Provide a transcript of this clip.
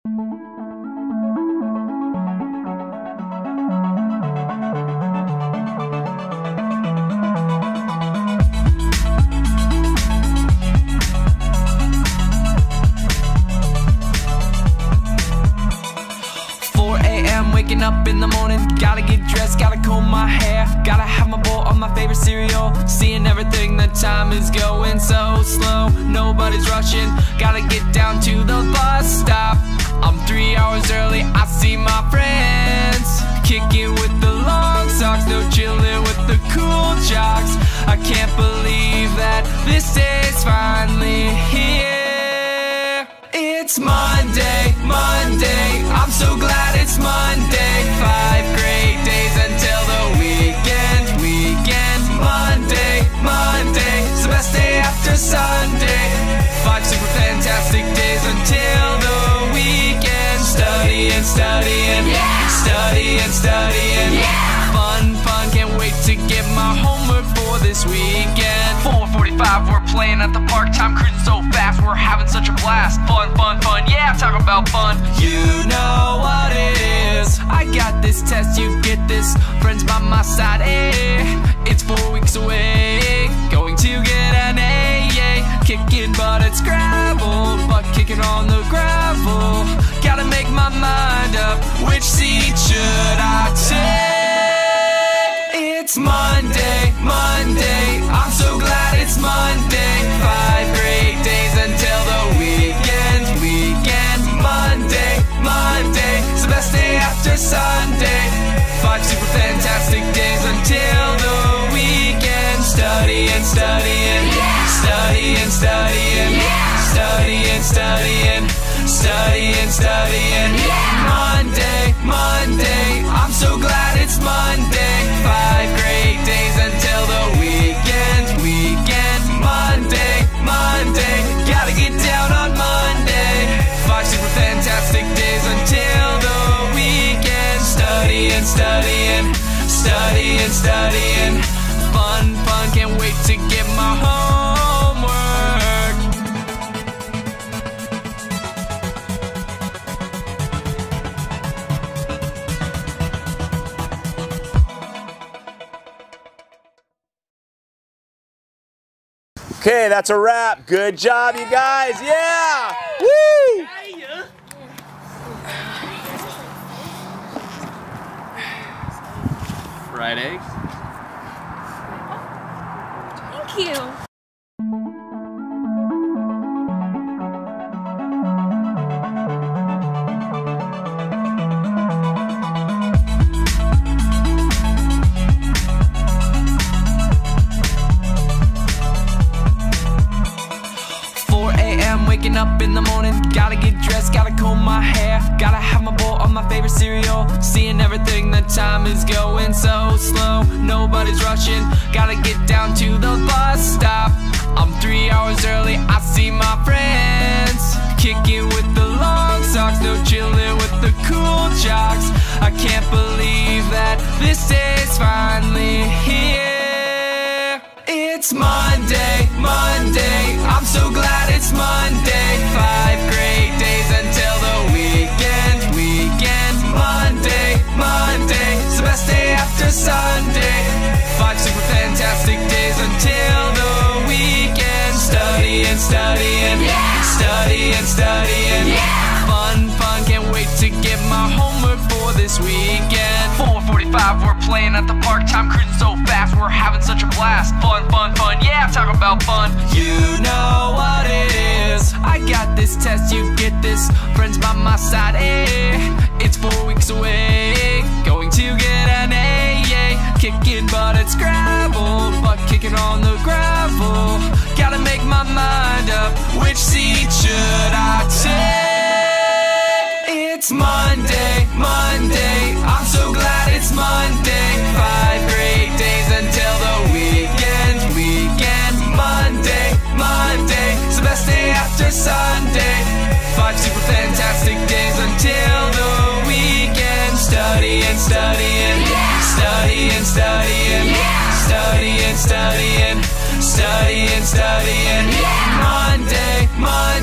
Waking up in the morning, gotta get dressed, gotta comb my hair, gotta have my bowl of my favorite cereal, seeing everything, the time is going so slow, nobody's rushing, gotta get down to the bus stop. I'm 3 hours early, I see my friends, kicking with the long socks, no chilling with the cool jocks. I can't believe that this day's finally here. It's Monday, Monday, I'm so glad it's Monday. 5 great days until the weekend, Monday, Monday, it's the best day after Sunday. 5 super fantastic days until the weekend. Studying, studying, yeah. Studying, studying, yeah. Fun, fun, can't wait to get my homework for this weekend. 4:45, we're playing at the park, time cruising so fast, we're having such a blast. Fun, fun, fun, yeah, talk about fun. You know what it is, I got this test, you get this, friends by my side, it's 4 weeks away, going to get an A, kicking butt at Scrabble, butt kicking on the gravel, gotta make my mind up, which seat should I take? It's Monday, Monday, I'm so glad it's Monday. 5 great days until the weekend, Monday, Monday, it's the best day after Sunday. 5 super fantastic days until the weekend. Studying, studying, yeah. Studying, studying, yeah. Studying, studying, studying, studying, yeah. Monday, Monday, I'm so glad it's Monday. 5 great days until the weekend, Monday, Monday, gotta get down on Monday. 5 super fantastic days until the weekend. Studying, studying, studying, studying, fun, fun, can't wait to get my homework. Okay, that's a wrap. Good job, you guys. Yeah! Woo! Fried eggs. Thank you. Waking up in the morning, gotta get dressed, gotta comb my hair, gotta have my bowl of my favorite cereal, seeing everything, the time is going so slow, nobody's rushing, gotta get down to the bus stop. I'm 3 hours early, I see my friends, kicking with the long socks, no chilling with the cool jocks. I can't believe that this day's finally here. It's Monday, Monday, I'm so glad it's Monday. 5 great days until the weekend, Monday, Monday, it's the best day after Sunday. 5 super fantastic days until the weekend. Studying, studying, yeah. Studying, studying, yeah. Fun, fun, can't wait to get my homework for this weekend. 4:45, we're playing at the park, time cruising so fast, we're having such a blast. Fun, fun, fun, yeah, talk about fun. You know what it is, I got this test, you get this, friends by my side, it's 4 weeks away, going to get an A, kicking butt at Scrabble, butt kicking on the gravel, gotta make my mind up, which seat should I take? It's Monday, Monday, I'm so glad it's Monday. 5 great days until the weekend, Monday, Monday, it's the best day after Sunday. 5 super fantastic days until the weekend. Studying, studying, yeah. Studying, studying, yeah. Studying, studying, studying, studying, yeah. Monday, Monday.